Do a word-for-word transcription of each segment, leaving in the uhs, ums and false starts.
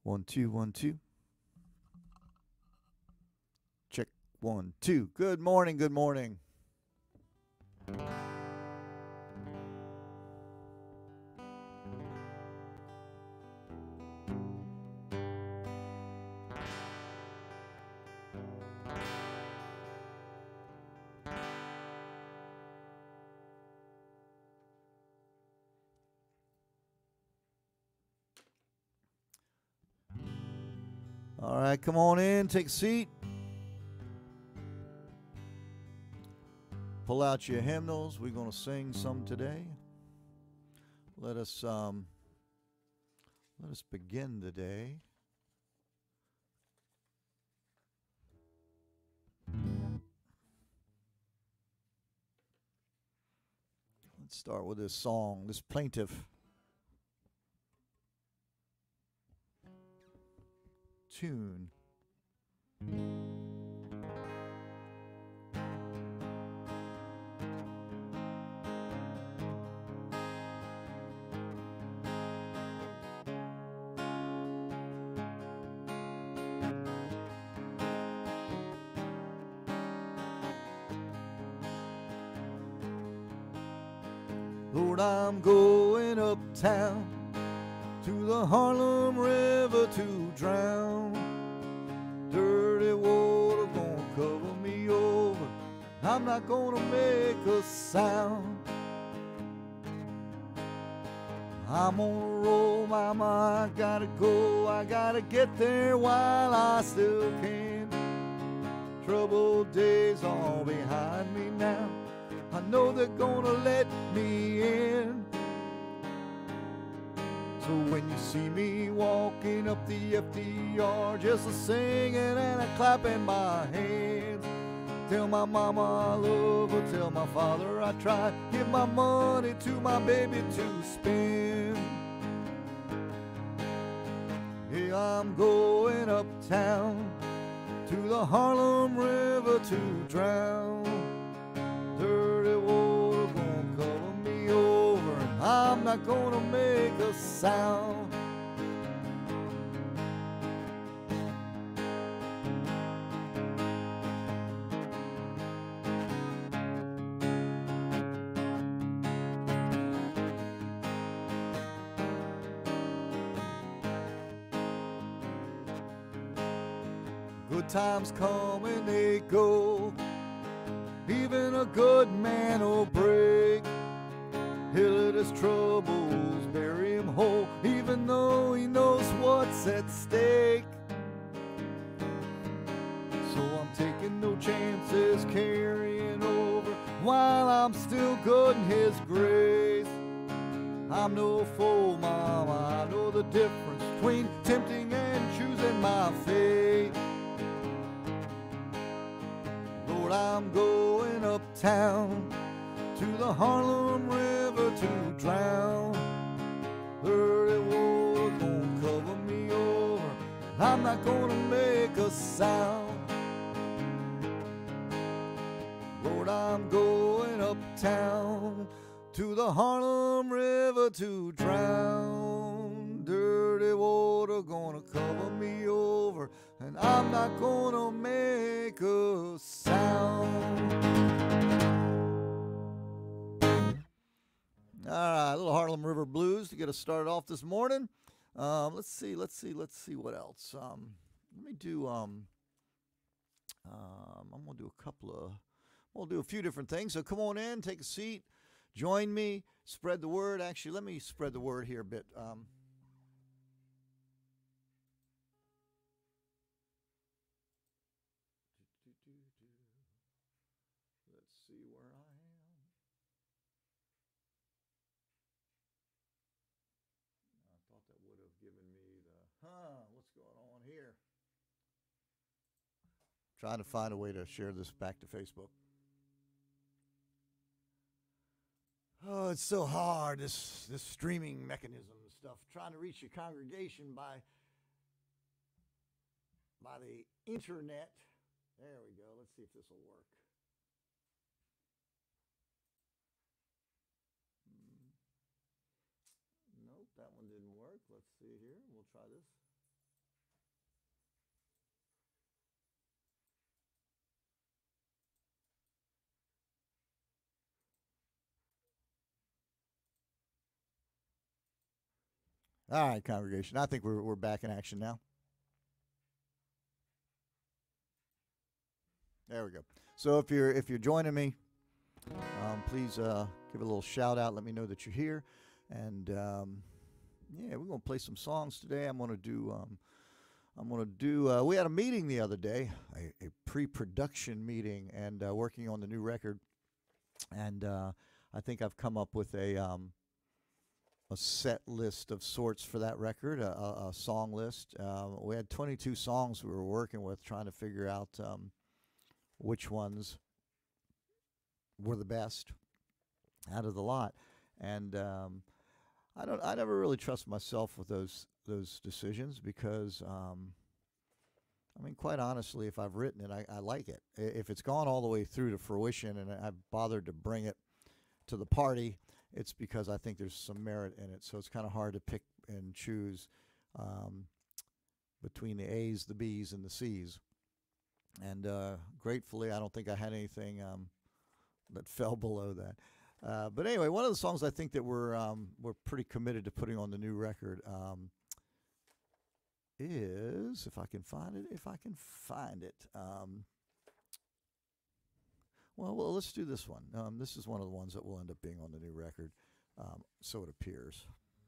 One, two, one, two. Check one, two. Good morning, good morning. All right, come on in, take a seat. Pull out your hymnals. We're going to sing some today. Let us um, let us begin the day. Let's start with this song, this plaintive tune. Lord, I'm going uptown to the Harlem River to drown. Dirty water gonna cover me over. I'm not gonna make a sound. I'm on a roll, mama, I gotta go. I gotta get there while I still can. Troubled days all behind me now. I know they're gonna let me in. So when you see me walking up the F D R, just a singing and a clapping my hands, tell my mama I love her, tell my father I try, give my money to my baby to spend. Yeah, I'm going uptown to the Harlem River to drown. Dirty water gonna cover me over, and I'm not gonna make a sound. Good times come and they go. Even a good man will break. He'll let his troubles bury him whole, even though he knows what's at stake. So I'm taking no chances, carrying over while I'm still good in his grace. I'm no fool, mama, I know the difference between tempting and choosing my fate. Lord, I'm going uptown to the Harlem River to drown. Dirty water gonna cover me over, I'm not gonna make a sound. Lord, I'm going uptown to the Harlem River to drown. Dirty water gonna cover me over, and I'm not gonna make a sound. All right, a little Harlem River Blues to get us started off this morning. Um, let's see, let's see, let's see what else. Um, let me do. Um, um, I'm gonna do a couple of. We'll do a few different things. So come on in, take a seat, join me, spread the word. Actually, let me spread the word here a bit. Um, let's see where I am. I thought that would have given me the, huh, what's going on here? Trying to find a way to share this back to Facebook. Oh, it's so hard, this this streaming mechanism and stuff. Trying to reach your congregation by by the internet. There we go. Let's see if this will work. Hmm. Nope, that one didn't work. Let's see here. We'll try this. All right, congregation. I think we're we're back in action now. There we go. So if you're if you're joining me, um, please uh, give a little shout out. Let me know that you're here. And um, yeah, we're gonna play some songs today. I'm gonna do. Um, I'm gonna do. Uh, we had a meeting the other day, a, a pre-production meeting, and uh, working on the new record. And uh, I think I've come up with a. Um, a set list of sorts for that record, a, a, a song list. Um, we had twenty-two songs we were working with, trying to figure out um, which ones were the best out of the lot. And um, I don't, I never really trust myself with those those decisions because, um, I mean, quite honestly, if I've written it, I, I like it. If it's gone all the way through to fruition and I've bothered to bring it to the party, it's because I think there's some merit in it. So it's kind of hard to pick and choose um, between the A's, the B's, and the C's. And uh, gratefully, I don't think I had anything um, that fell below that. Uh, but anyway, one of the songs I think that we're um, we're pretty committed to putting on the new record um, is, if I can find it, if I can find it. Um, Well, well, let's do this one. Um, this is one of the ones that will end up being on the new record, um, so it appears.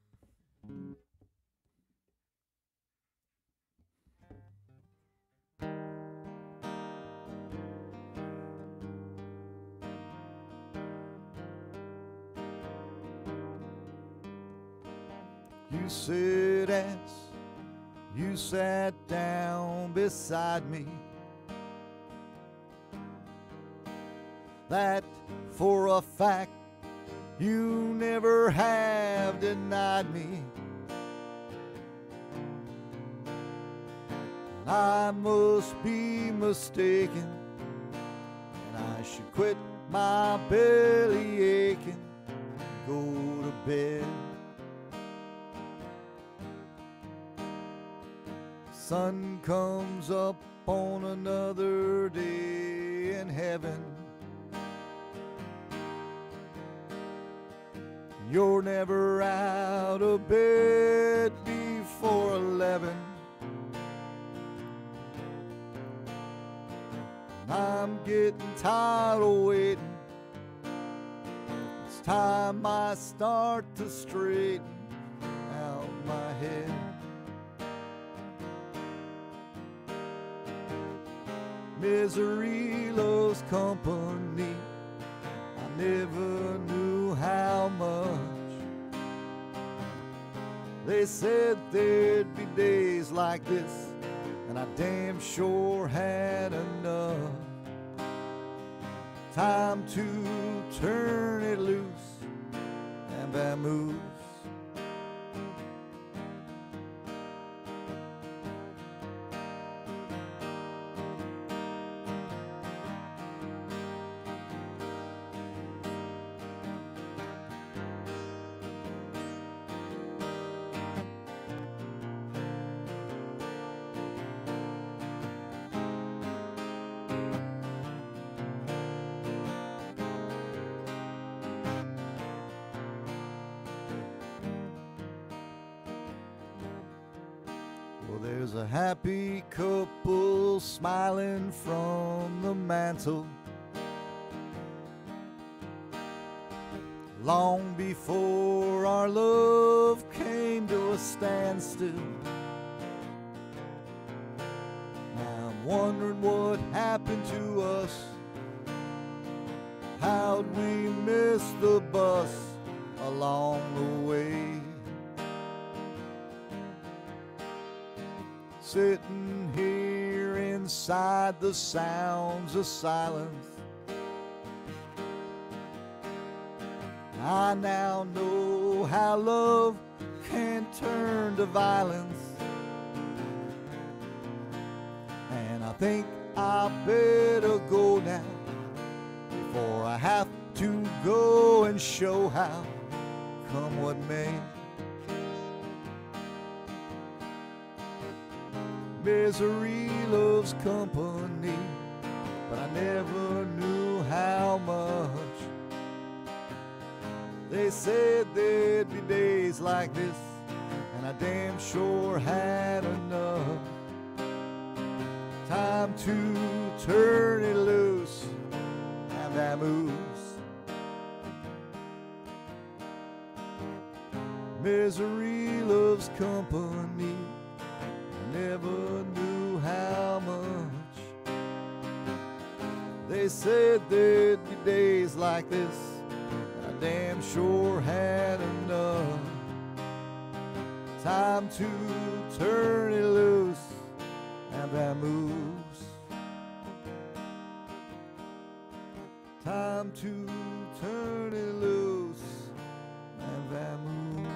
You said as you sat down beside me, that for a fact you never have denied me. I must be mistaken, and I should quit my belly aching and go to bed. Sun comes up on another day in heaven. You're never out of bed before eleven. I'm getting tired of waiting. It's time I start to straighten out my head. Misery loves company. I never knew how much. They said there'd be days like this, and I damn sure had enough. Time to turn it loose and vamoose. There's a happy couple smiling from the mantle, long before our love came to a standstill. Now I'm wondering what happened to us. How'd we miss the bus along the way? Sitting here inside the sounds of silence, I now know how love can turn to violence. And I think I better go now before I have to go and show how, come what may. Misery loves company, but I never knew how much. They said there'd be days like this, and and I damn sure had enough time to turn it loose and vamoose. Misery loves company. I never knew how much. They said there'd be days like this. I damn sure had enough time to turn it loose and vamoose. Time to turn it loose and vamoose.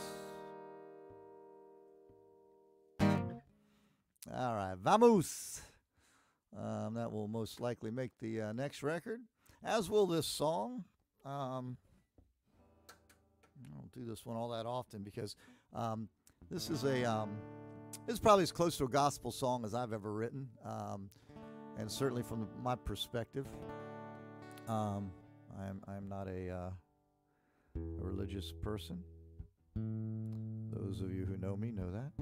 All right, vamoose. Um, that will most likely make the uh, next record, as will this song. Um, I don't do this one all that often because um, this is a um, this is probably as close to a gospel song as I've ever written, um, and certainly from my perspective. Um, I'm I'm not a, uh, a religious person. Those of you who know me know that.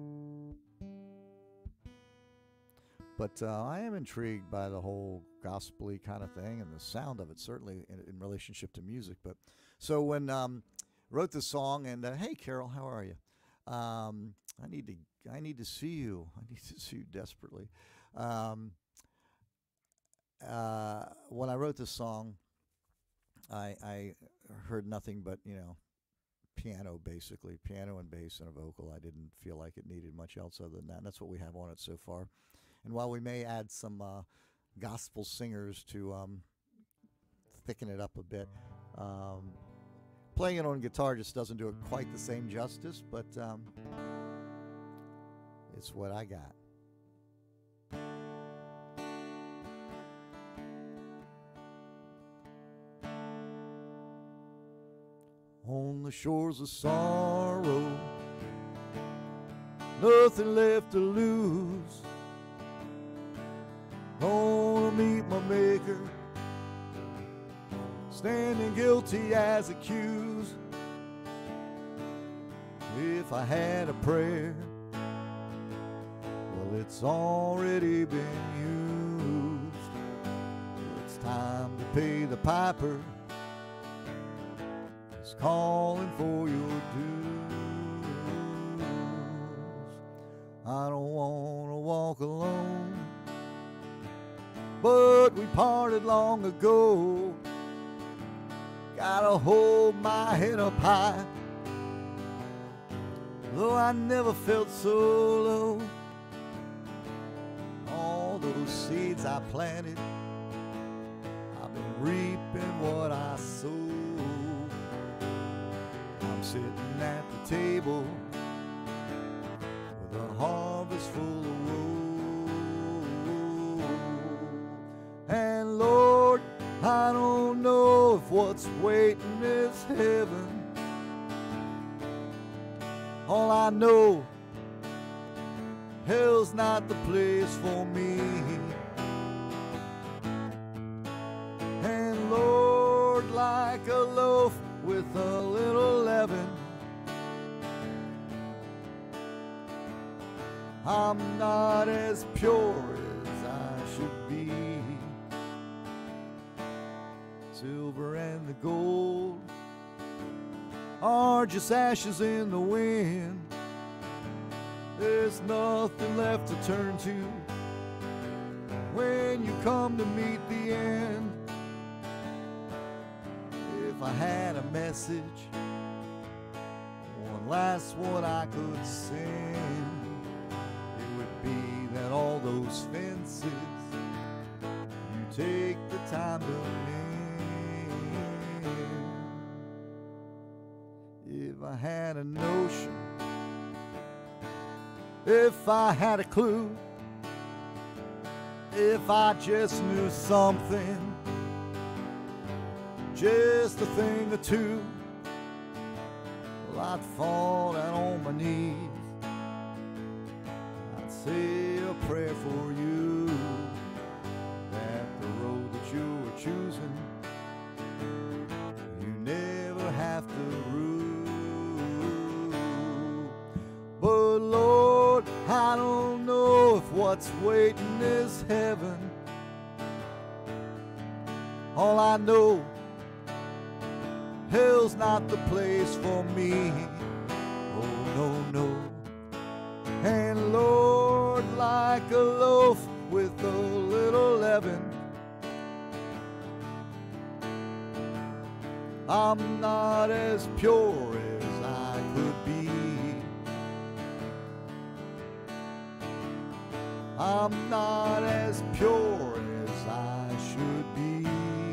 But uh, I am intrigued by the whole gospel-y kind of thing and the sound of it, certainly in, in relationship to music. But so when um, wrote this song, and uh, hey, Carol, how are you? Um, I need to I need to see you. I need to see you desperately. Um, uh, when I wrote this song, I, I heard nothing but, you know, piano, basically, piano and bass and a vocal. I didn't feel like it needed much else other than that. And that's what we have on it so far. And while we may add some uh, gospel singers to um, thicken it up a bit, um, playing it on guitar just doesn't do it quite the same justice, but um, it's what I got. On the shores of sorrow, nothing left to lose. Gonna meet my maker, standing guilty as accused. If I had a prayer, well, it's already been used. It's time to pay the piper. He's calling for your dues. I don't want to walk alone, but we parted long ago. Gotta hold my head up high, though I never felt so low. All those seeds I planted, I've been reaping what I sowed. I'm sitting at the table with a harvest full of woe. And Lord, I don't know if what's waiting is heaven. All I know, hell's not the place for me. And Lord, like a loaf with a little leaven, I'm not as pure as I should be. Silver and the gold are just ashes in the wind. There's nothing left to turn to when you come to meet the end. If I had a message, one last one I could send, it would be that all those fences you take the time to mend. If I had a notion, if I had a clue, if I just knew something, just a thing or two, well, I'd fall down on my knees. I'd say a prayer for you, that the road that you are choosing, you never have to rue. what's waiting is heaven. All I know, hell's not the place for me. Oh, no, no. And Lord, like a loaf with a little leaven, I'm not as pure as I could be. I'm not as pure as I should be.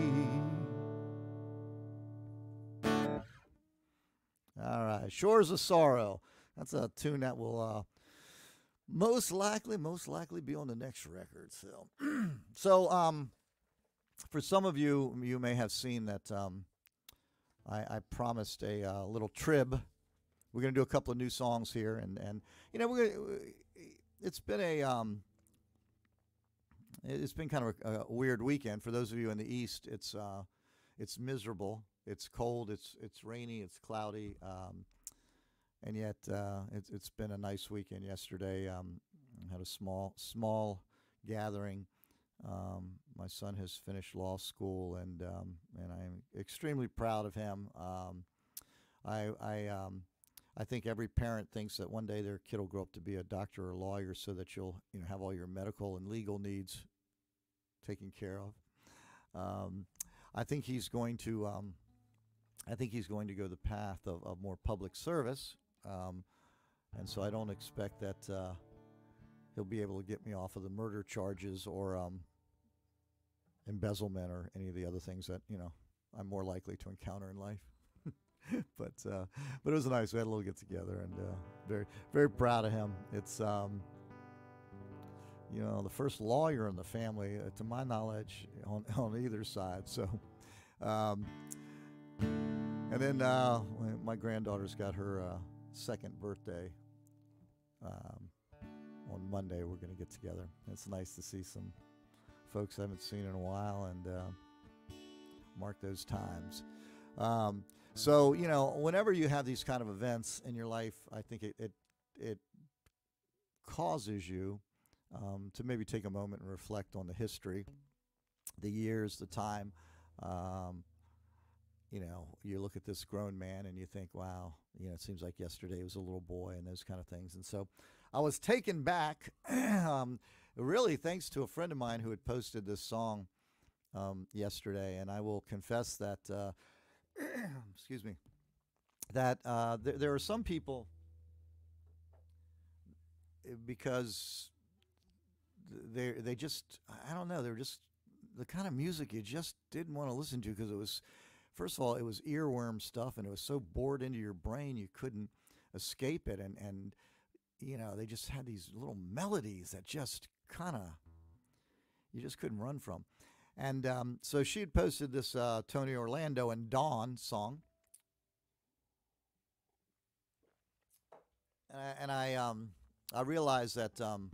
All right, Shores of Sorrow. That's a tune that will uh, most likely, most likely be on the next record. So, so um, for some of you, you may have seen that um, I, I promised a uh, little trib. We're going to do a couple of new songs here, and and you know we're gonna, it's been a um, it's been kind of a, a weird weekend for those of you in the East. It's uh, it's miserable. It's cold. It's it's rainy. It's cloudy. Um, and yet uh, it's it's been a nice weekend. Yesterday, um, I had a small small gathering. Um, my son has finished law school, and um, and I'm extremely proud of him. Um, I I um, I think every parent thinks that one day their kid will grow up to be a doctor or a lawyer, so that you'll you know have all your medical and legal needs taken care of. Um, I think he's going to. Um, I think he's going to go the path of, of more public service, um, and so I don't expect that uh, he'll be able to get me off of the murder charges or um, embezzlement or any of the other things that you know I'm more likely to encounter in life. but uh, but it was nice. We had a little get together, and uh, very very proud of him. It's um, you know the first lawyer in the family, uh, to my knowledge, on on either side. So. Um, And then uh, my granddaughter's got her uh, second birthday um, on Monday. We're going to get together. It's nice to see some folks I haven't seen in a while and uh, mark those times. Um, so, you know, whenever you have these kind of events in your life, I think it it, it causes you um, to maybe take a moment and reflect on the history, the years, the time. Um, You know, you look at this grown man and you think, wow, you know, it seems like yesterday was a little boy and those kind of things. And so I was taken back, um, really thanks to a friend of mine who had posted this song um, yesterday. And I will confess that, uh, excuse me, that uh, th- there are some people, because they they just, I don't know, they were just the kind of music you just didn't want to listen to because it was, first of all, it was earworm stuff, and it was so bored into your brain you couldn't escape it. And, and you know, they just had these little melodies that just kind of, you just couldn't run from. And um, so she had posted this uh, Tony Orlando and Dawn song. And I, and I, um, I realized that um,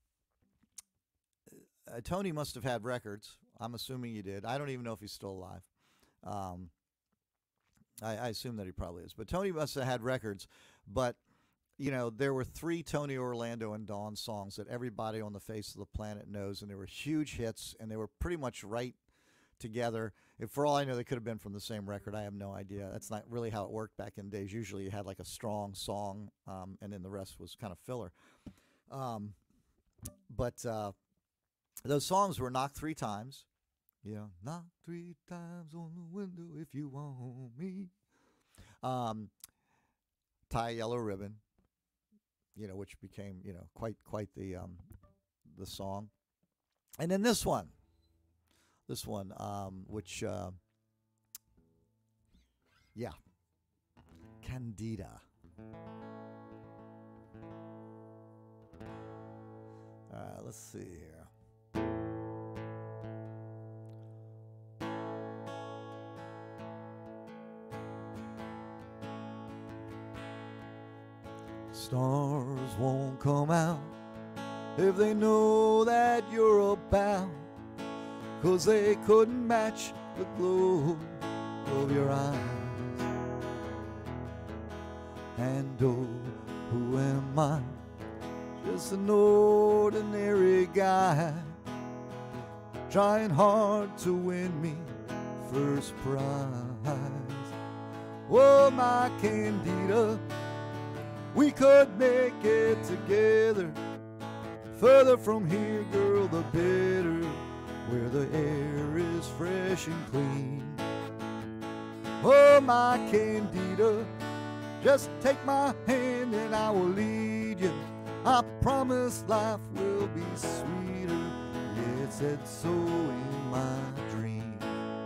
uh, Tony must have had records. I'm assuming he did. I don't even know if he's still alive. Um, I, I assume that he probably is. But Tony must have had records. But, you know, there were three Tony Orlando and Dawn songs that everybody on the face of the planet knows, and they were huge hits, and they were pretty much right together. If, for all I know, they could have been from the same record. I have no idea. That's not really how it worked back in the days. Usually you had like a strong song, um, and then the rest was kind of filler. Um, but uh, those songs were knocked three times. You know, knock three times on the window if you want me. Um, Tie a Yellow Ribbon, you know, which became, you know, quite quite the um, the song. And then this one, this one, um, which, uh, yeah, Candida. All right, let's see here. Stars won't come out if they know that you're about, 'cause they couldn't match the glow of your eyes. And oh, who am I just an ordinary guy, trying hard to win me first prize. Oh, my Candida, we could make it together. Further from here, girl, the better, where the air is fresh and clean. Oh, my Candida, just take my hand and I will lead you. I promise life will be sweeter. Yeah, it said so in my dream.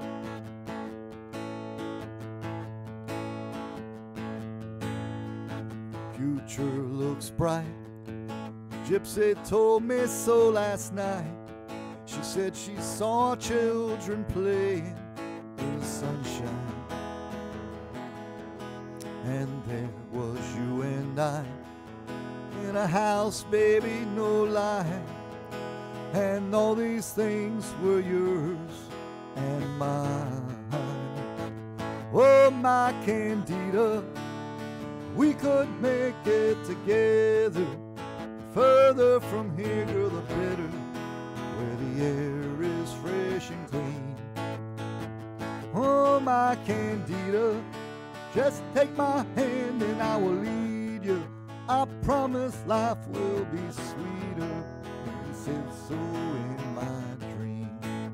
Future looks bright. Gypsy told me so last night. She said she saw children playing in the sunshine, and there was you and I in a house, baby, no lie. And all these things were yours and mine. Oh, my Candida, we could make it together. Further from here, girl, the better, where the air is fresh and clean. Oh, my Candida, just take my hand and I will lead you. I promise life will be sweeter. He said so in my dream.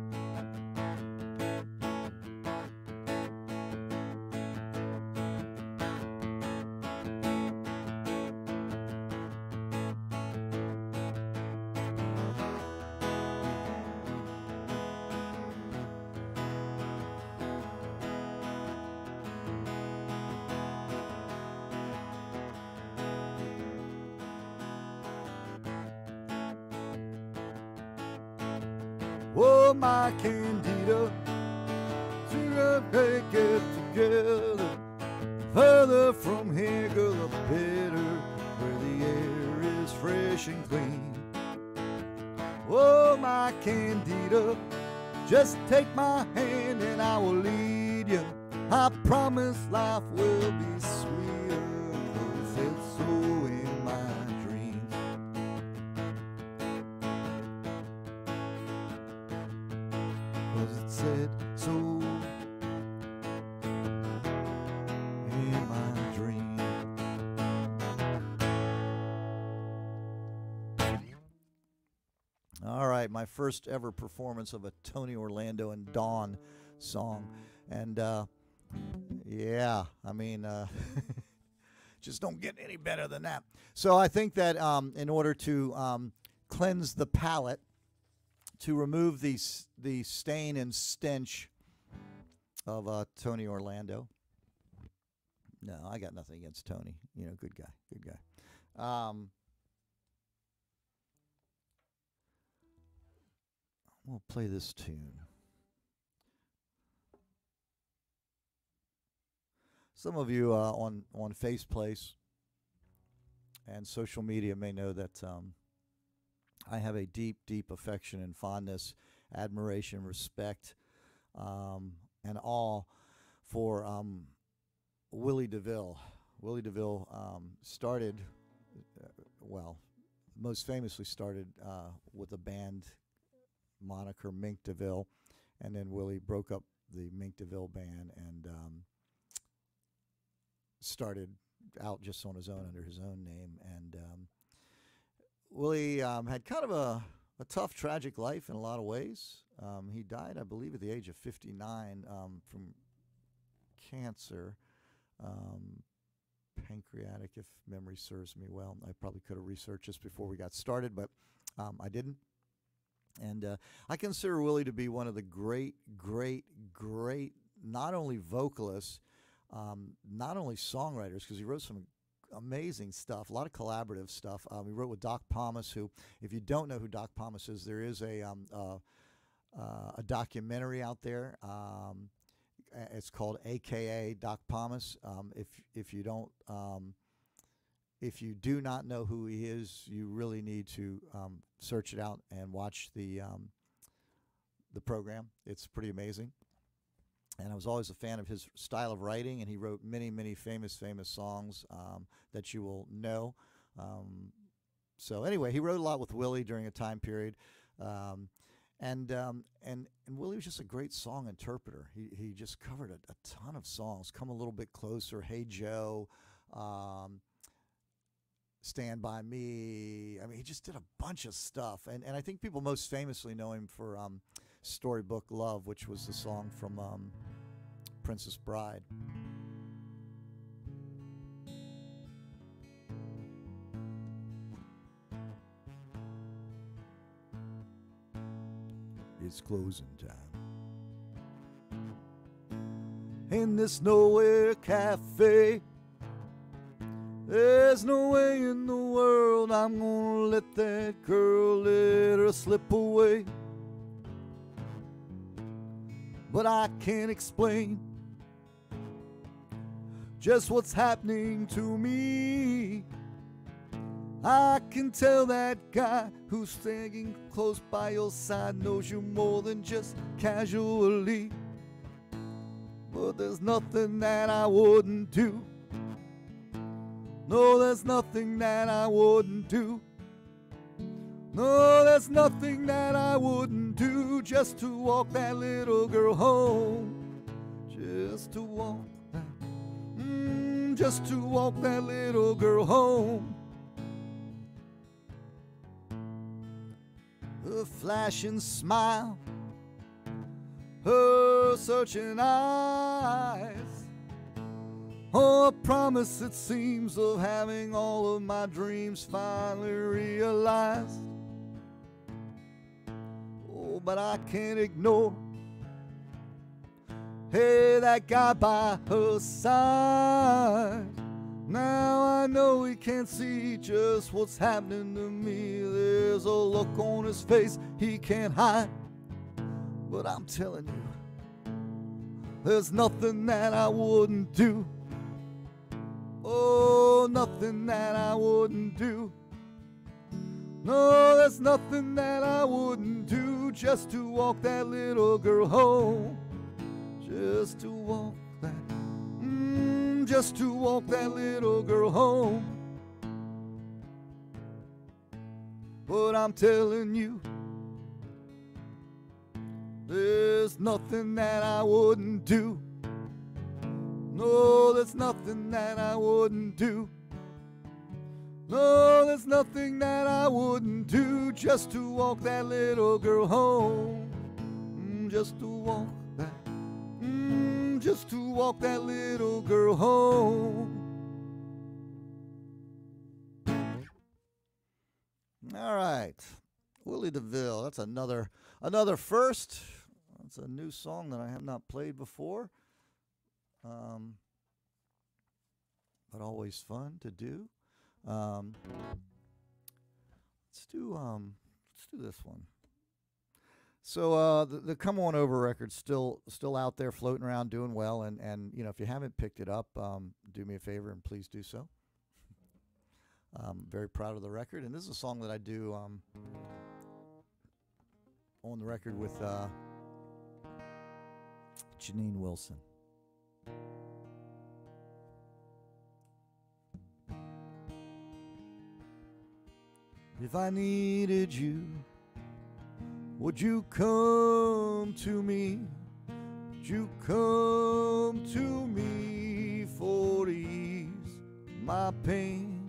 Oh, my Candida, to make it together. Further from here, girl, the better, where the air is fresh and clean. Oh, my Candida, just take my hand and I will lead you. I promise life will be sweeter, 'cause it's so in my dreams. It said so in my dream. All right, my first ever performance of a Tony Orlando and Dawn song. And uh, yeah, I mean, uh, just don't get any better than that. So I think that um, in order to um, cleanse the palate, to remove the the stain and stench of uh, Tony Orlando. No, I got nothing against Tony. You know, good guy, good guy. Um, we'll play this tune. Some of you uh, on on Faceplace and social media may know that um, I have a deep, deep affection and fondness, admiration, respect, um, and awe for um, Willie DeVille. Willie DeVille um, started, uh, well, most famously started uh, with a band moniker Mink DeVille, and then Willie broke up the Mink DeVille band and um, started out just on his own under his own name. And um, Willie um, had kind of a, a tough, tragic life in a lot of ways. Um, he died, I believe, at the age of fifty-nine um, from cancer, um, pancreatic, if memory serves me well. I probably could have researched this before we got started, but um, I didn't. And uh, I consider Willie to be one of the great, great, great, not only vocalists, um, not only songwriters, because he wrote some amazing stuff, a lot of collaborative stuff. Um, he wrote with Doc Pomus, who, if you don't know who Doc Pomus is, there is a um, uh, uh, a documentary out there. Um, it's called A K A Doc Pomus. Um, if if you don't, um, if you do not know who he is, you really need to um, search it out and watch the um, the program. It's pretty amazing. And I was always a fan of his style of writing, and he wrote many, many famous, famous songs um, that you will know. Um, so anyway, he wrote a lot with Willie during a time period. Um, and, um, and, and Willie was just a great song interpreter. He, he just covered a, a ton of songs. Come a Little Bit Closer, Hey Joe, um, Stand By Me. I mean, he just did a bunch of stuff. And, and I think people most famously know him for um, Storybook Love, which was the song from um, Princess Bride. It's closing time in this Nowhere Cafe. There's no way in the world I'm gonna let that girl let her slip away. But I can't explain just what's happening to me. I can tell that guy who's standing close by your side knows you more than just casually. But there's nothing that I wouldn't do. No, there's nothing that I wouldn't do. No, there's nothing that I wouldn't do just to walk that little girl home. Just to walk that, mm, just to walk that little girl home. Her flashing smile, her searching eyes, oh, a promise it seems of having all of my dreams finally realized. Oh, but I can't ignore, hey, that guy by her side. Now I know he can't see just what's happening to me. There's a look on his face he can't hide. But I'm telling you, there's nothing that I wouldn't do. Oh, nothing that I wouldn't do. No, there's nothing that I wouldn't do just to walk that little girl home. Just to walk that, mm, just to walk that little girl home. But I'm telling you, there's nothing that I wouldn't do. No, there's nothing that I wouldn't do. No, there's nothing that I wouldn't do just to walk that little girl home. Mm, just to walk that, mm, just to walk that little girl home. All right, Willie DeVille. That's another another first. That's a new song that I have not played before. Um, but always fun to do. Um, let's do um, let's do this one. So uh, the, the Come On Over record's still still out there, floating around, doing well. And and you know, if you haven't picked it up, um, do me a favor and please do so. I'm very proud of the record, and this is a song that I do um, on the record with uh, Janine Wilson. If I needed you, would you come to me? Would you come to me for ease my pain?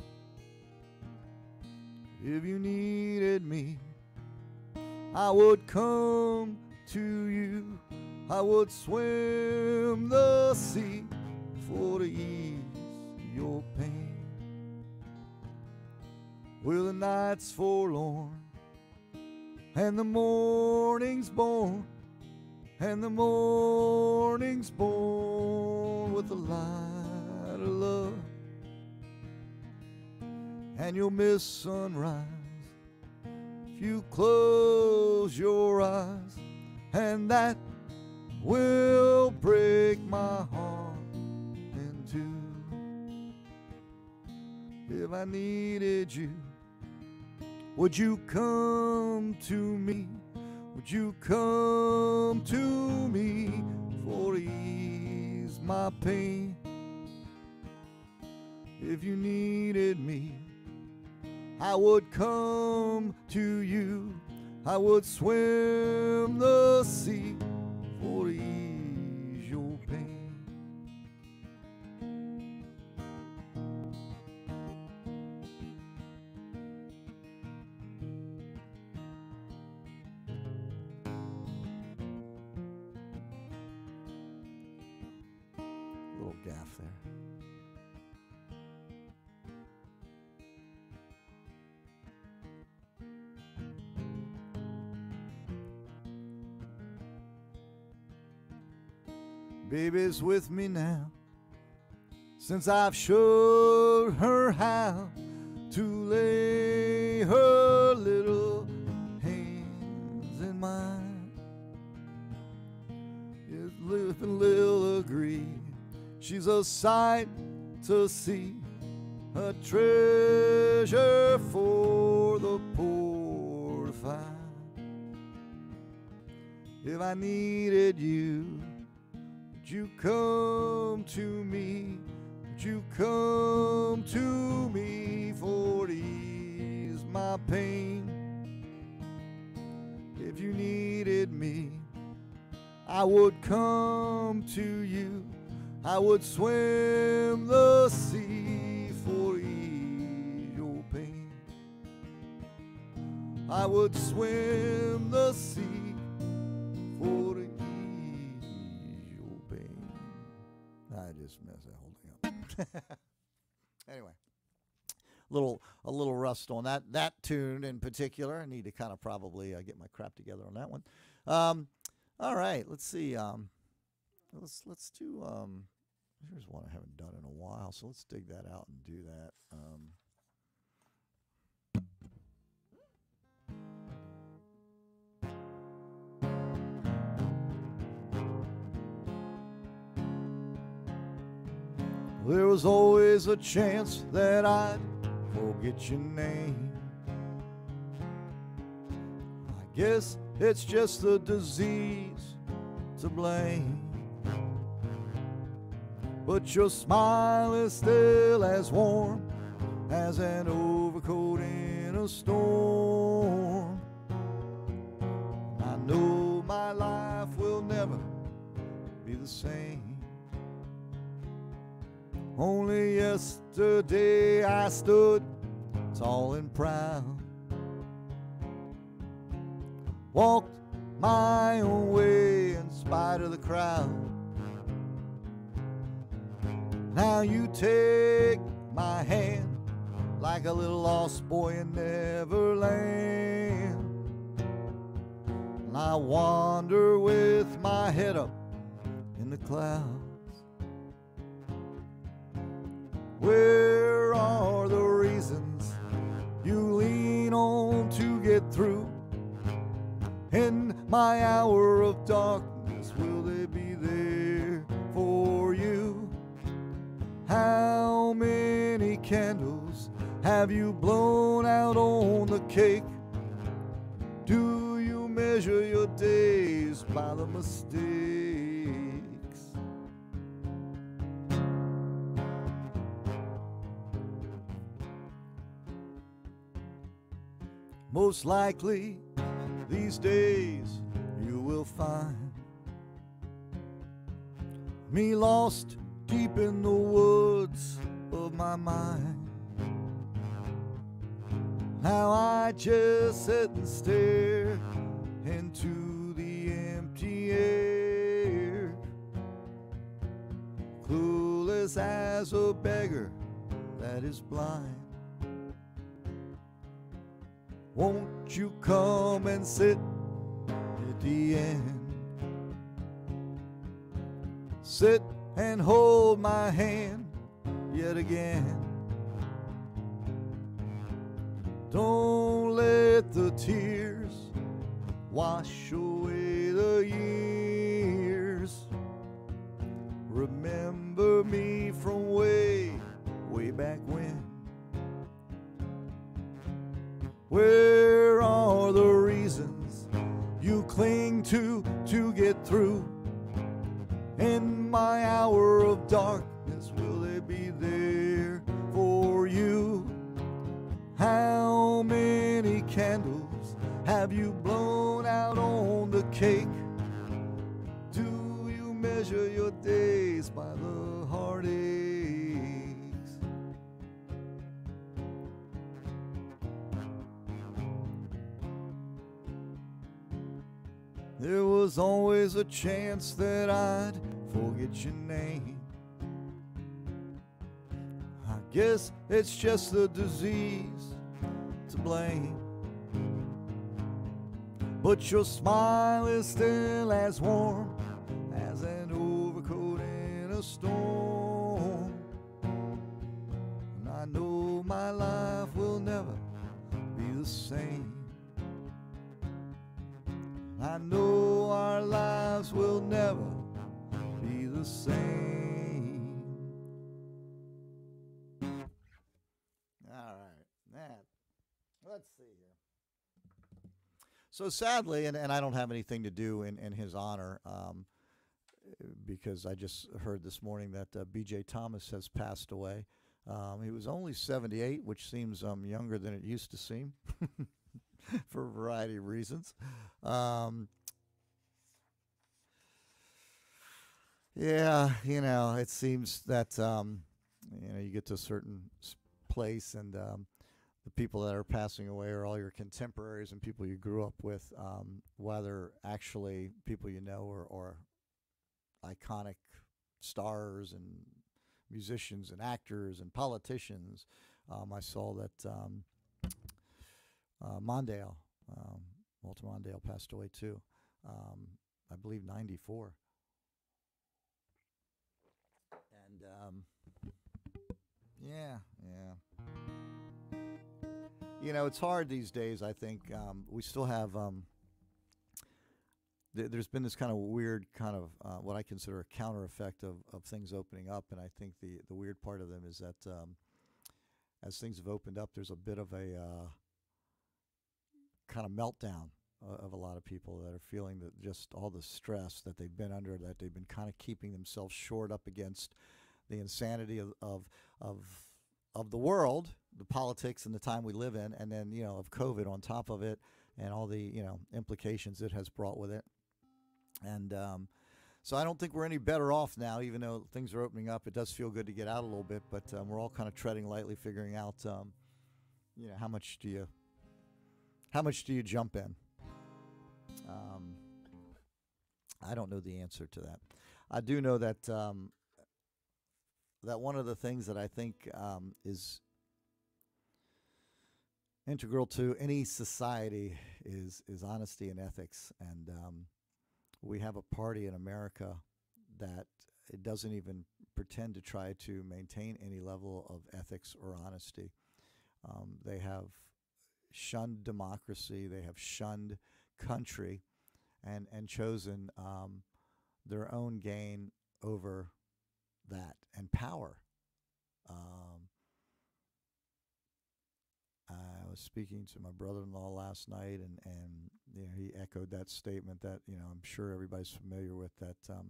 If you needed me, I would come to you. I would swim the sea for to ease your pain. Well, the night's forlorn, and the morning's born, and the morning's born with the light of love. And you'll miss sunrise if you close your eyes, and that will break my heart in two. If I needed you, would you come to me? Would you come to me for ease my pain? If you needed me, I would come to you. I would swim the sea for ease your pain. Little gaff there. Baby's with me now, since I've showed her how to lay her little hands in mine. If Liv and Lil agree, she's a sight to see, a treasure for the poor to find. If I needed you, would you come to me? Would you come to me for to ease my pain? If you needed me, I would come to you. I would swim the sea for ease your pain. I would swim the sea for to I just messed that whole thing up. Anyway, little a little rust on that that tune in particular. I need to kind of probably uh, get my crap together on that one. Um, all right, let's see. Um, let's let's do. Um, here's one I haven't done in a while, so let's dig that out and do that. Um, There was always a chance that I'd forget your name. I guess it's just the disease to blame. But your smile is still as warm as an overcoat in a storm. I know my life will never be the same. Only yesterday I stood tall and proud, walked my own way in spite of the crowd. Now you take my hand like a little lost boy in Neverland, and I wander with my head up in the clouds. Where are the reasons you lean on to get through? In my hour of darkness, will they be there for you? How many candles have you blown out on the cake? Do you measure your days by the mistakes? Most likely these days you will find me lost deep in the woods of my mind. Now I just sit and stare into the empty air, clueless as a beggar that is blind. Won't you come and sit at the end? Sit and hold my hand yet again. Don't let the tears wash away the years. Remember me from way, way back when. Where are the reasons you cling to to get through? In my hour of darkness, will they be there for you? How candles have you blown out on the cake? Do you measure your days by the heartaches? There was always a chance that I'd forget your name. I guess it's just the disease to blame. But your smile is still as warm as an overcoat in a storm. And I know my life will never be the same. I know our lives will never be the same. All right, that. Let's see here. So sadly, and, and I don't have anything to do in, in his honor, um, because I just heard this morning that uh, B J Thomas has passed away. Um, he was only seventy-eight, which seems um, younger than it used to seem. For a variety of reasons. Um, yeah, you know, it seems that, um, you know, you get to a certain place and um, the people that are passing away are all your contemporaries and people you grew up with, um, whether actually people you know or, or iconic stars and musicians and actors and politicians. Um, I saw that... Um, Uh, Mondale, um, Walter Mondale passed away too. Um, I believe ninety-four. And um, yeah, yeah. You know, it's hard these days. I think um, we still have. Um, th- there's been this kind of weird, kind of uh, what I consider a counter effect of, of things opening up, and I think the the weird part of them is that um, as things have opened up, there's a bit of a uh, kind of meltdown uh, of a lot of people that are feeling that just all the stress that they've been under, that they've been kind of keeping themselves shored up against the insanity of, of of of the world, the politics and the time we live in, and then, you know, of COVID on top of it and all the, you know, implications it has brought with it. And um, so I don't think we're any better off now, even though things are opening up. It does feel good to get out a little bit, but um, we're all kind of treading lightly, figuring out, um, you know, how much do you How much do you jump in? Um, I don't know the answer to that. I do know that um, that one of the things that I think um, is integral to any society is is honesty and ethics. And um, we have a party in America that it doesn't even pretend to try to maintain any level of ethics or honesty. Um, they have shunned democracy, they have shunned country, and and chosen um, their own gain over that, and power. Um, I was speaking to my brother-in-law last night, and and you know, he echoed that statement that, you know, I'm sure everybody's familiar with, that um,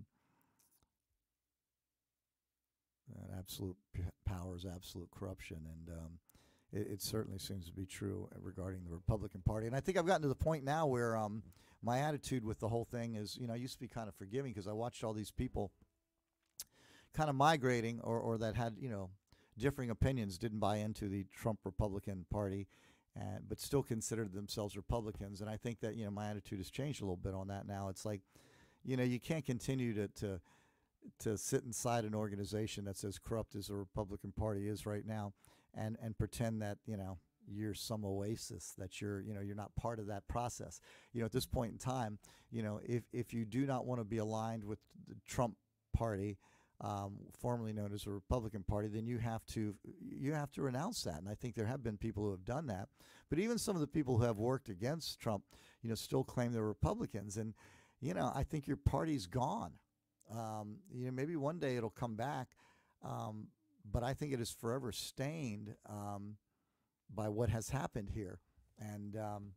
that absolute p- power is absolute corruption, and um, it, it certainly seems to be true regarding the Republican Party. And I think I've gotten to the point now where um, my attitude with the whole thing is, you know, I used to be kind of forgiving because I watched all these people kind of migrating, or, or that had, you know, differing opinions, didn't buy into the Trump Republican Party, and but still considered themselves Republicans. And I think that, you know, my attitude has changed a little bit on that now. It's like, you know, you can't continue to to to sit inside an organization that's as corrupt as the Republican Party is right now, and and pretend that, you know, you're some oasis, that you're, you know, you're not part of that process. You know, at this point in time, you know, if if you do not want to be aligned with the Trump Party, um, formerly known as the Republican Party, then you have to you have to renounce that. And I think there have been people who have done that. But even some of the people who have worked against Trump, you know, still claim they're Republicans. And, you know, I think your party's gone. Um, you know, maybe one day it'll come back, um, but I think it is forever stained um, by what has happened here. And um,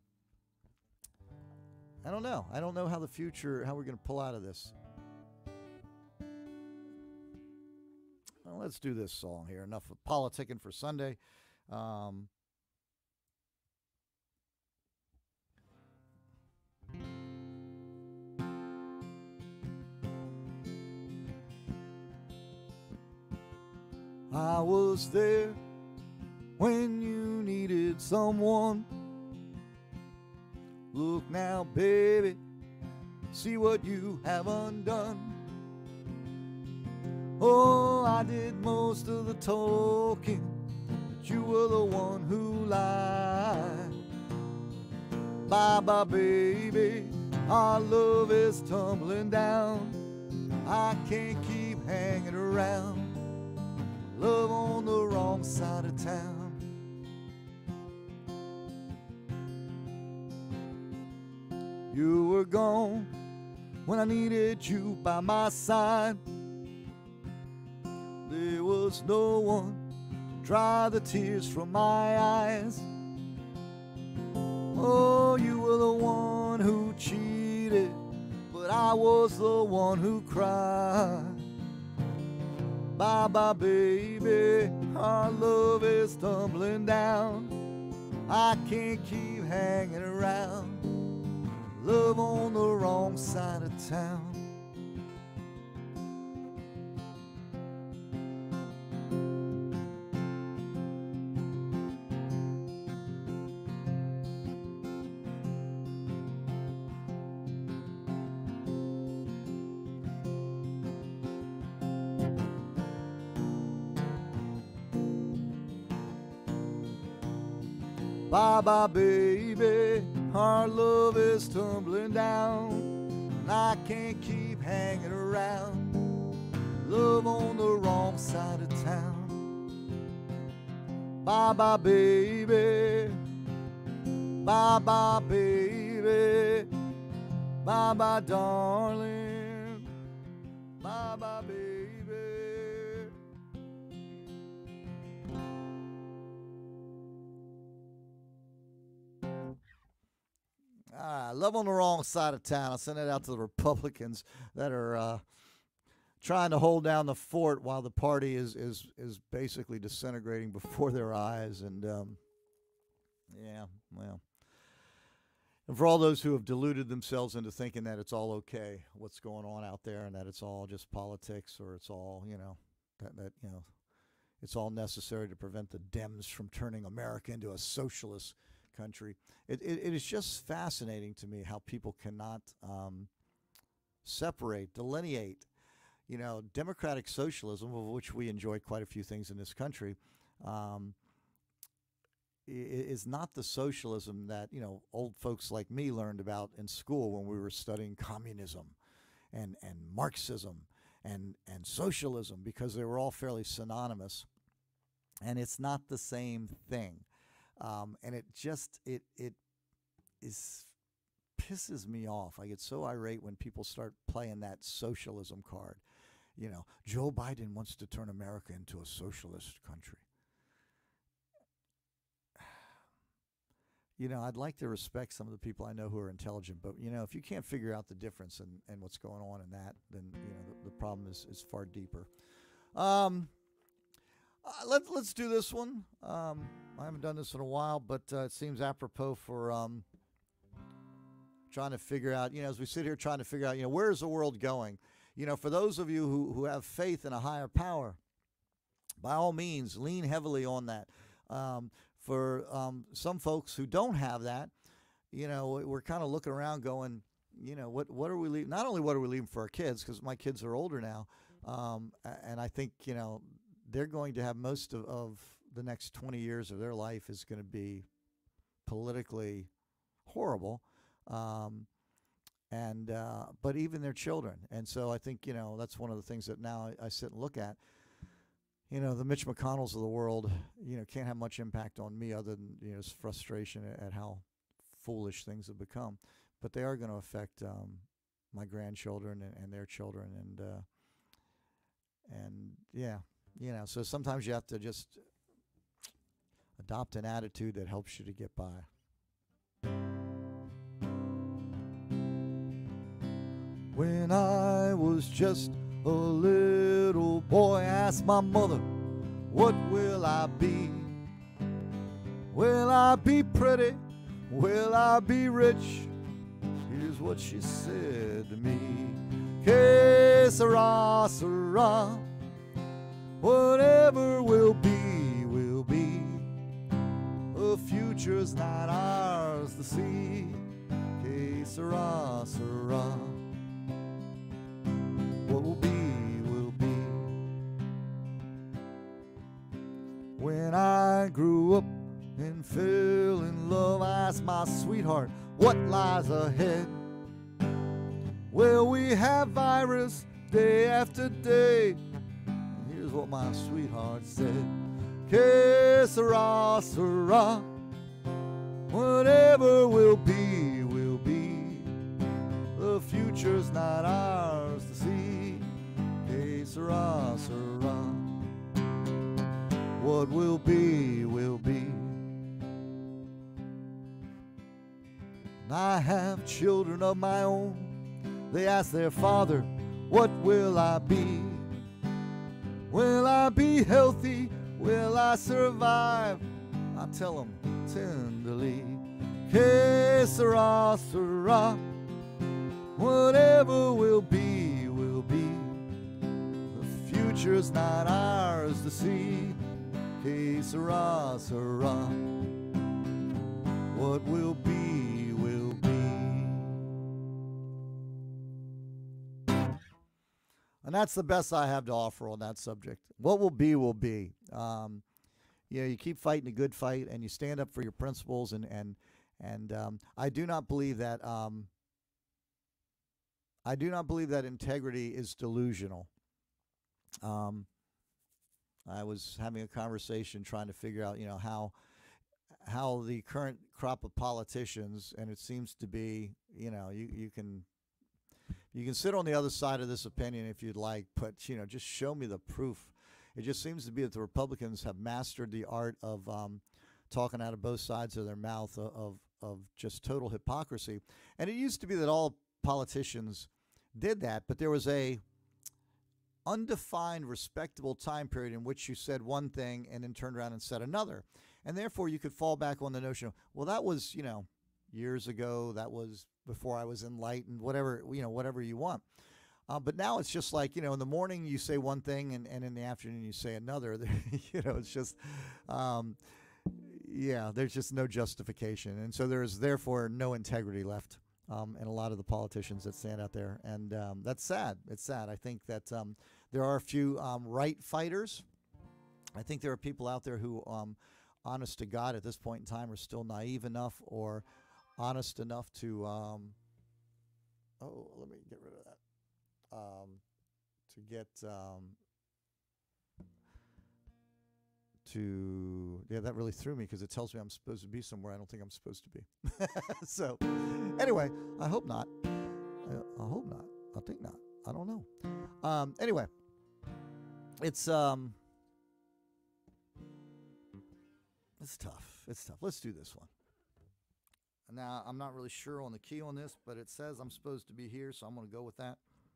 I don't know. I don't know how the future, how we're going to pull out of this. Well, let's do this song here. Enough of politicking for Sunday. Um, I was there when you needed someone. Look now, baby, see what you have undone. Oh, I did most of the talking, but you were the one who lied. Bye-bye, baby, our love is tumbling down. I can't keep hanging around. Love on the wrong side of town. You were gone when I needed you by my side. There was no one to dry the tears from my eyes. Oh, you were the one who cheated, but I was the one who cried. Bye-bye, baby, our love is tumbling down. I can't keep hanging around. Love on the wrong side of town. Bye-bye, baby, our love is tumbling down, and I can't keep hanging around. Love on the wrong side of town. Bye-bye, baby, bye-bye, baby, bye-bye, darling, bye-bye, baby. Ah, love on the wrong side of town. I'll send it out to the Republicans that are uh, trying to hold down the fort while the party is is is basically disintegrating before their eyes. And um, yeah, well, and for all those who have deluded themselves into thinking that it's all okay, what's going on out there, and that it's all just politics, or it's all, you know, that that you know, it's all necessary to prevent the Dems from turning America into a socialist country. It, it, it is just fascinating to me how people cannot um, separate, delineate, you know, democratic socialism, of which we enjoy quite a few things in this country, um, is not the socialism that, you know, old folks like me learned about in school when we were studying communism and, and Marxism and, and socialism, because they were all fairly synonymous. And it's not the same thing. Um, and it just, it, it is, pisses me off. I get so irate when people start playing that socialism card. You know, Joe Biden wants to turn America into a socialist country. You know, I'd like to respect some of the people I know who are intelligent, but, you know, if you can't figure out the difference and and what's going on in that, then, you know, the, the problem is, is far deeper. Um, uh, let, let's do this one. Um, I haven't done this in a while, but uh, it seems apropos for um, trying to figure out, you know, as we sit here trying to figure out, you know, where is the world going? You know, for those of you who, who have faith in a higher power, by all means, lean heavily on that. Um, for um, some folks who don't have that, you know, we're kind of looking around going, you know, what what are we leaving? Not only what are we leaving for our kids, because my kids are older now, um, and I think, you know, they're going to have most of, of the next twenty years of their life is going to be politically horrible, um, and uh, but even their children. And so I think, you know, that's one of the things that now I, I sit and look at. You know, the Mitch McConnells of the world, you know, can't have much impact on me other than, you know, frustration at, at how foolish things have become. But they are going to affect um, my grandchildren and, and their children, and uh, and yeah, you know. So sometimes you have to just adopt an attitude that helps you to get by. When I was just a little boy, I asked my mother, what will I be? Will I be pretty? Will I be rich? Here's what she said to me. Que sera, sera. Whatever future's not ours to see. Que sera, sera. What will be, will be. When I grew up and fell in love, I asked my sweetheart, what lies ahead? Well, we have virus day after day. And here's what my sweetheart said. Que sera, sera. Whatever will be, will be. The future's not ours to see. Que sera, sera. What will be, will be. I have children of my own. They ask their father, what will I be? Will I be healthy? Will I survive? I tell them tenderly, que sera, sera. Whatever will be, will be. The future's not ours to see. Que sera, sera. What will be, will be. And that's the best I have to offer on that subject. What will be, will be. Um, you know, you keep fighting a good fight, and you stand up for your principles. And and and um, I do not believe that. Um, I do not believe that integrity is delusional. Um, I was having a conversation trying to figure out, you know, how how the current crop of politicians, and it seems to be, you know, you you can. You can sit on the other side of this opinion if you'd like, but, you know, just show me the proof. It just seems to be that the Republicans have mastered the art of um, talking out of both sides of their mouth of, of, of just total hypocrisy. And it used to be that all politicians did that, but there was a undefined, respectable time period in which you said one thing and then turned around and said another. And therefore, you could fall back on the notion of, well, that was, you know, years ago, that was before I was enlightened, whatever, you know, whatever you want. Uh, but now it's just like, you know, in the morning you say one thing and, and in the afternoon you say another. You know, it's just, um, yeah, there's just no justification. And so there's therefore no integrity left um, in a lot of the politicians that stand out there. And um, that's sad. It's sad. I think that um, there are a few um, right fighters. I think there are people out there who, um, honest to God, at this point in time are still naive enough or honest enough to, um, oh, let me get rid of that, um, to get, um, to, yeah, that really threw me because it tells me I'm supposed to be somewhere I don't think I'm supposed to be. So, anyway, I hope not. I, I hope not. I think not. I don't know. Um, anyway, it's, um, it's tough. It's tough. Let's do this one. Now, I'm not really sure on the key on this, but it says I'm supposed to be here, so I'm going to go with that.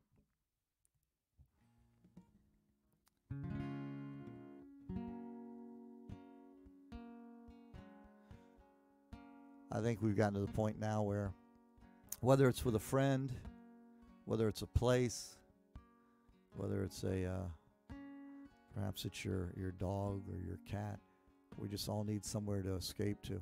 I think we've gotten to the point now where whether it's with a friend, whether it's a place, whether it's a, uh, perhaps it's your, your dog or your cat, we just all need somewhere to escape to.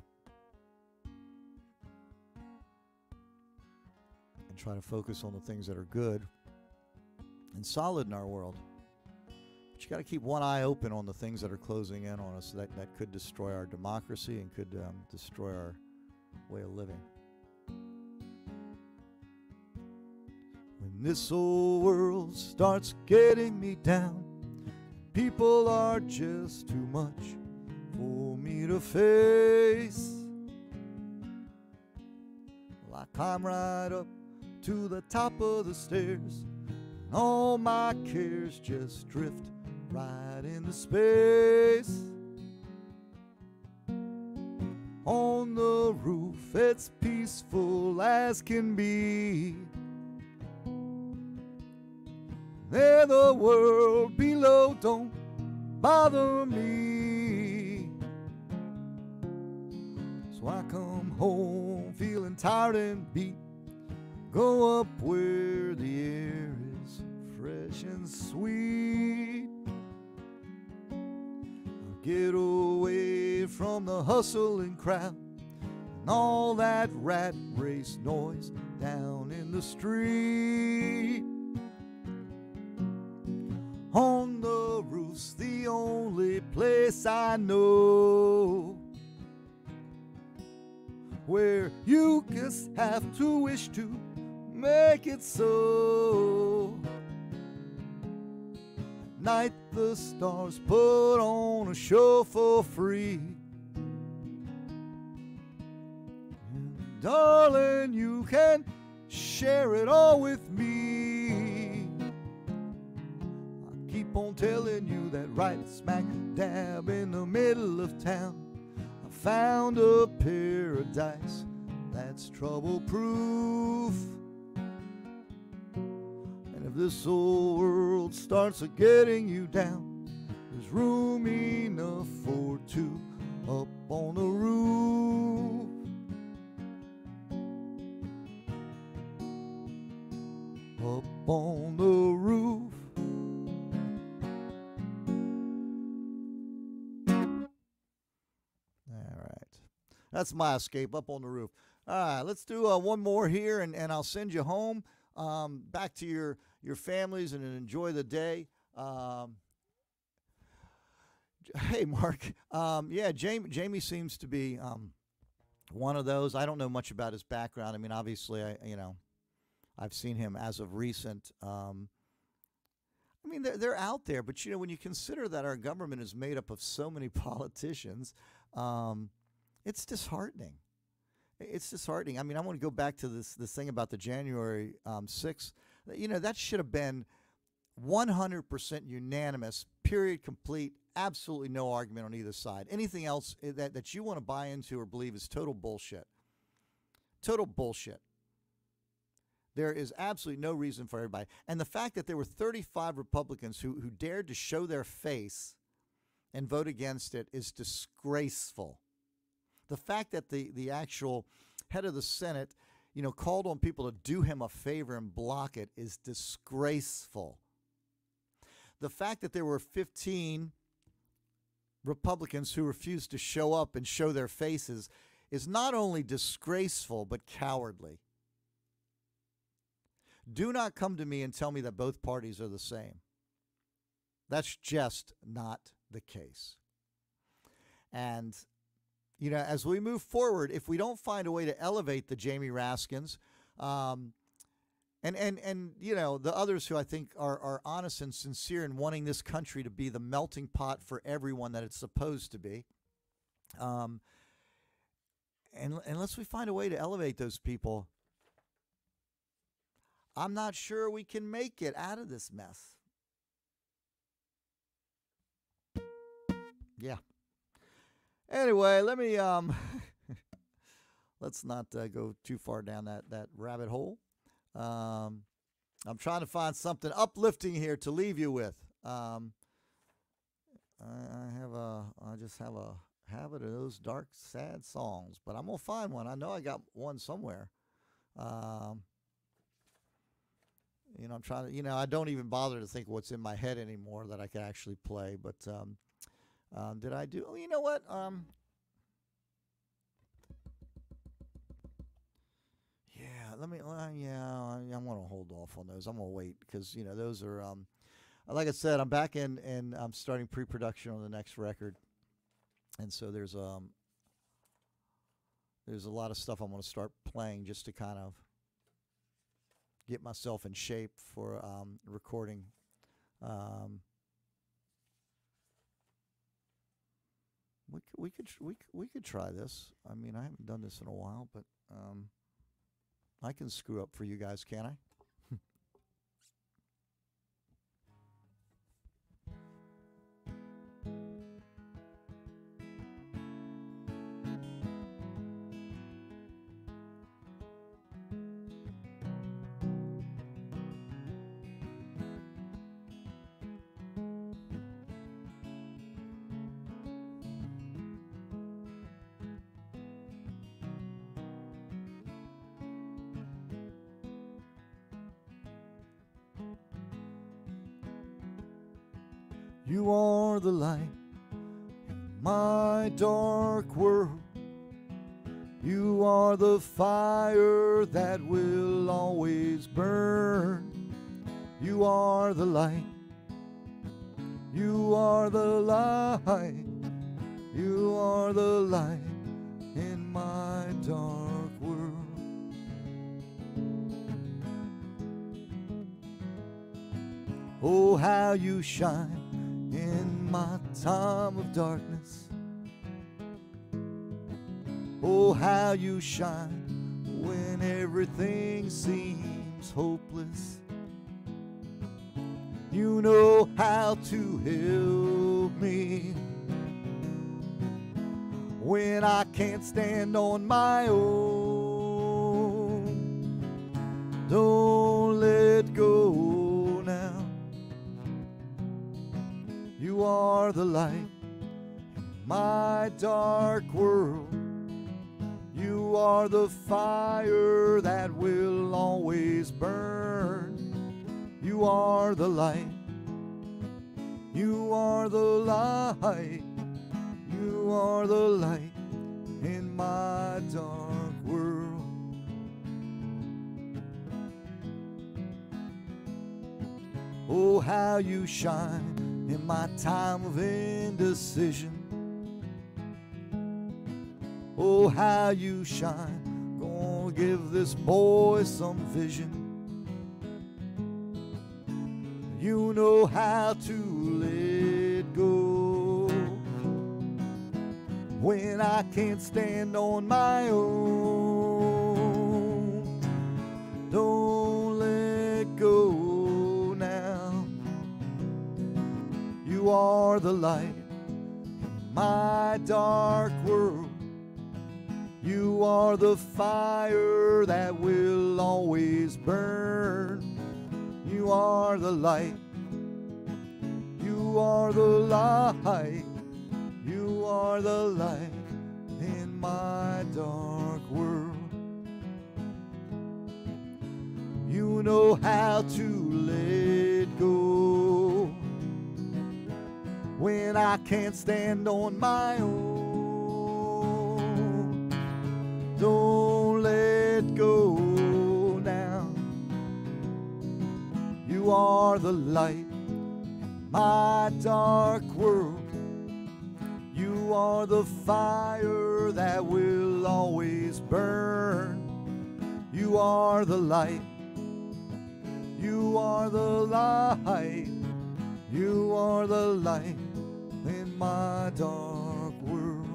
And try to focus on the things that are good and solid in our world. But you got to keep one eye open on the things that are closing in on us that, that could destroy our democracy and could um, destroy our way of living. When this old world starts getting me down, people are just too much for me to face. Well, I climb right up to the top of the stairs, and all my cares just drift right into space. On the roof, it's peaceful as can be. There, the world below don't bother me. So I come home feeling tired and beat. Go up where the air is fresh and sweet. I'll get away from the hustling crowd and all that rat race noise down in the street. On the roof's the only place I know where you just have to wish to make it so. At night the stars put on a show for free. And darling, you can share it all with me. I keep on telling you that right smack dab in the middle of town I found a paradise that's trouble-proof. And if this old world starts a getting you down, there's room enough for two up on the roof. Up on the roof. All right. That's my escape, up on the roof. All right, let's do uh, one more here, and, and I'll send you home, um, back to your, your families, and enjoy the day. Um, hey, Mark. Um, yeah, Jamie, Jamie seems to be um, one of those. I don't know much about his background. I mean, obviously, I you know, I've seen him as of recent. Um, I mean, they're, they're out there, but, you know, when you consider that our government is made up of so many politicians, um, it's disheartening. It's disheartening. I mean, I want to go back to this this thing about the January um, sixth. You know, that should have been one hundred percent unanimous, period, complete, absolutely no argument on either side. Anything else that, that you want to buy into or believe is total bullshit. Total bullshit. There is absolutely no reason for everybody. And the fact that there were thirty-five Republicans who, who dared to show their face and vote against it is disgraceful. The fact that the, the actual head of the Senate, you know, called on people to do him a favor and block it is disgraceful. The fact that there were fifteen Republicans who refused to show up and show their faces is not only disgraceful, but cowardly. Do not come to me and tell me that both parties are the same. That's just not the case. And, you know, as we move forward, if we don't find a way to elevate the Jamie Raskins, um, and, and, and, you know, the others who I think are, are honest and sincere in wanting this country to be the melting pot for everyone that it's supposed to be, um, and unless we find a way to elevate those people, I'm not sure we can make it out of this mess. Yeah. Anyway, let me um let's not uh, go too far down that that rabbit hole. Um I'm trying to find something uplifting here to leave you with. Um I, I have a I just have a habit of those dark, sad songs, but I'm gonna find one. I know I got one somewhere. Um You know, I'm trying to, you know, I don't even bother to think what's in my head anymore that I can actually play. But um, um, did I do, oh, you know what? Um, yeah, let me, uh, yeah, I, I'm going to hold off on those. I'm going to wait because, you know, those are, um, like I said, I'm back in and I'm starting pre-production on the next record. And so there's, um, there's a lot of stuff I'm going to start playing just to kind of get myself in shape for um, recording. Um, we could, we could we could we could try this. I mean, I haven't done this in a while, but um, I can screw up for you guys, can I? You are the light in my dark world. You are the fire that will always burn. You are the light. You are the light. You are the light in my dark world. Oh, how you shine in my time of darkness. Oh, how you shine when everything seems hopeless. You know how to help me when I can't stand on my own. Don't let go now. You are the light in my dark world. You are the fire that will always burn. You are the light. You are the light. You are the light in my dark world. Oh, how you shine in my time of indecision. Oh, how you shine. Gonna give this boy some vision. You know how to let go when I can't stand on my own. Don't let go now. You are the light in my dark world. You are the fire that will always burn. You are the light. You are the light. You are the light in my dark world. You know how to let go when I can't stand on my own. Don't let go now. You are the light in my dark world. You are the fire that will always burn. You are the light. You are the light. You are the light in my dark world.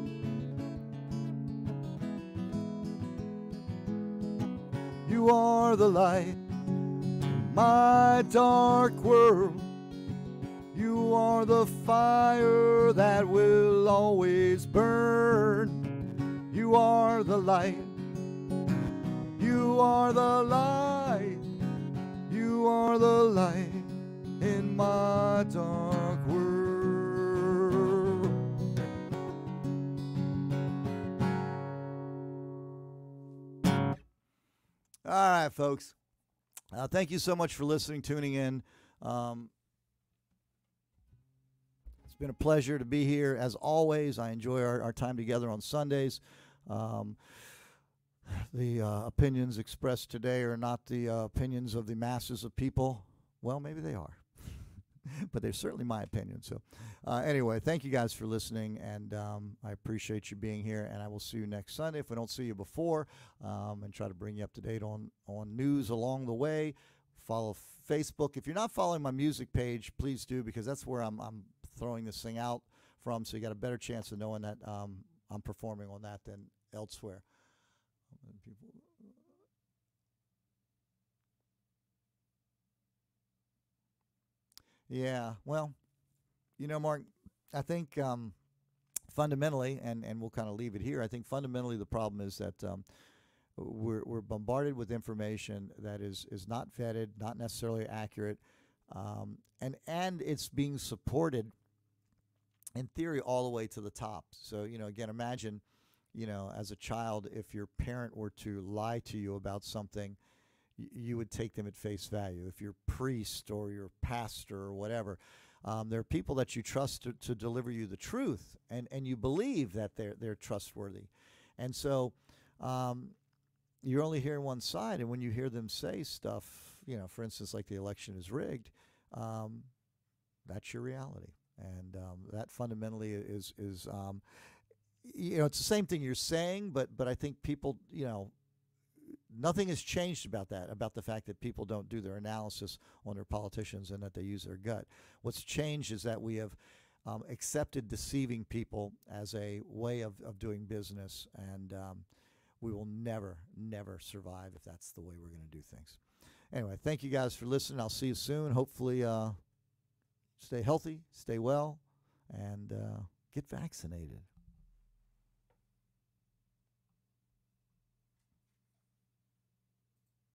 You are the light in my dark world. You are the fire that will always burn. You are the light. You are the light. You are the light in my dark world. All right, folks. Uh, thank you so much for listening, tuning in. Um, It's been a pleasure to be here. As always, I enjoy our, our time together on Sundays. Um, the uh, opinions expressed today are not the uh, opinions of the masses of people. Well, maybe they are. But they're certainly my opinion. So uh, anyway, thank you guys for listening, and um, I appreciate you being here, and I will see you next Sunday if we don't see you before, um, and try to bring you up to date on, on news along the way. Follow Facebook. If you're not following my music page, please do, because that's where I'm, I'm throwing this thing out from, so you got a better chance of knowing that um, I'm performing on that than elsewhere. People. Yeah, well, you know, Mark, I think um, fundamentally, and, and we'll kind of leave it here, I think fundamentally the problem is that um, we're, we're bombarded with information that is, is not vetted, not necessarily accurate, um, and, and it's being supported in theory all the way to the top. So, you know, again, imagine, you know, as a child, if your parent were to lie to you about something, y- you would take them at face value. If your priest or your pastor or whatever, um, there are people that you trust to, to deliver you the truth, and, and you believe that they're, they're trustworthy. And so um, you're only hearing one side. And when you hear them say stuff, you know, for instance, like the election is rigged, um, that's your reality. And um, that fundamentally is, is um, you know, it's the same thing you're saying, but, but I think people, you know, nothing has changed about that, about the fact that people don't do their analysis on their politicians and that they use their gut. What's changed is that we have um, accepted deceiving people as a way of, of doing business, and um, we will never, never survive if that's the way we're going to do things. Anyway, thank you guys for listening. I'll see you soon. Hopefully, uh, stay healthy, stay well, and uh, get vaccinated.